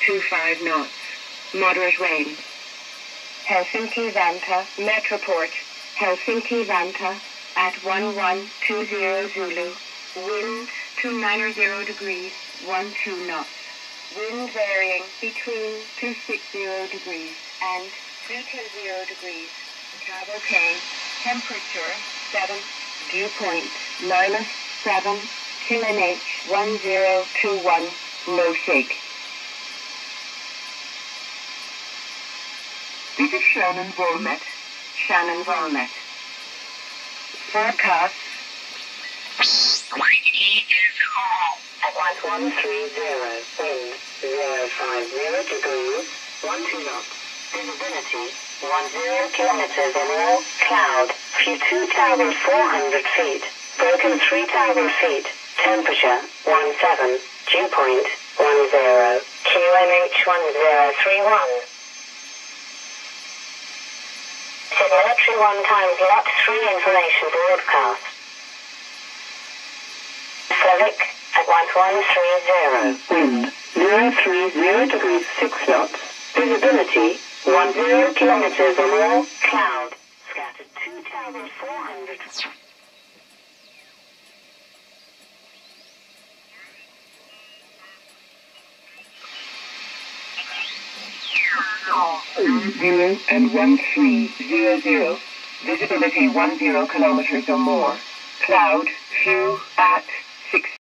25 knots. Moderate rain. Helsinki-Vantaa, Metroport. Helsinki-Vantaa at 1120 Zulu. Wind 290 degrees, 12 knots. Wind varying between 260 degrees and 320 degrees. Travel K. Temperature 7. Dew point -7. QNH 1021. No shake. This is Shannon Volmet. Shannon Volmet. Forecast. At 1130. Wind 050 degrees, 12 knots. Visibility 10 kilometers or more. Cloud. Few 2,400 feet. Broken 3,000 feet. Temperature 17. Dew point 10. QNH 1031. Said Military 1 times Lot 3 information broadcast. Slavic at 1130. Wind 030 degrees 6 knots. Visibility 10 kilometers or more. Cloud. Scattered 2,400. And 1300. Visibility 10 kilometers or more. Cloud, few at